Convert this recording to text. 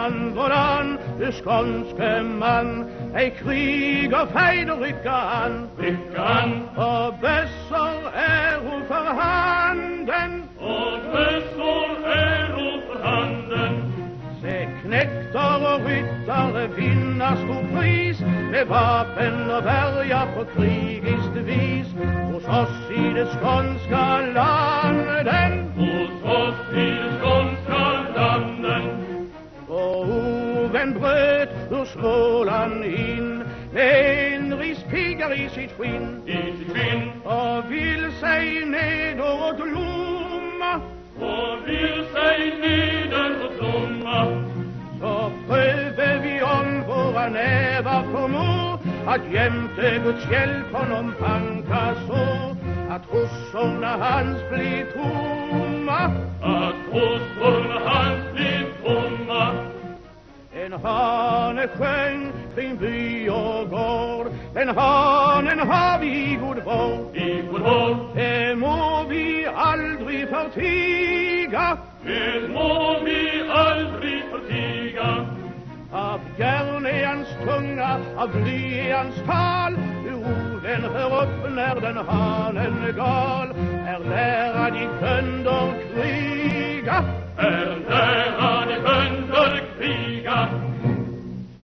man varann, du skånske man, ej krig och fejder rycka an, och bössor är för handen, se knektar och ryttare vinna stor pris, med vapen och värja på krigiskt vis, hos oss i det skånska landen, och oven bröt ur Småland in, med en rispiggar i sitt skinn, och vill sig nedåt lomma, så pröver vi om våra nävar förmår att jämte Guds hjälp honom panka så att hossorna hans blir tomma, En hane sjöng kring by och gård, den hanen har vi i god vård, det må vi aldrig förtiga, av järn är hans tunga, av bly är hans tal, den hör upp när den hanen gal, är lärad i kunder kriga,